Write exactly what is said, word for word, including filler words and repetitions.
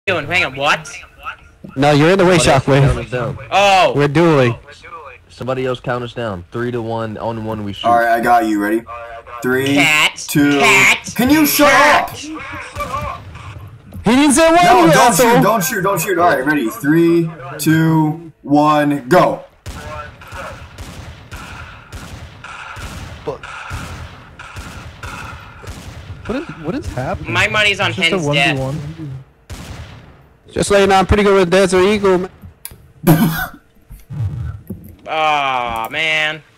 Doing? Hang on, what? No, you're in the way, Shockwave. Oh! We're dueling. Somebody else count us down. Three to one. On one we shoot. Alright, I got you. Ready? Three, Cat. two. Cat. Can you shut Cat. up? He didn't say one. No, don't asshole. shoot, don't shoot, don't shoot. Alright, ready? Three, two, one, go. What is what is happening? My money's on Just Hen's a death. one v one. Just laying on pretty good with Desert Eagle, man. Aw, man.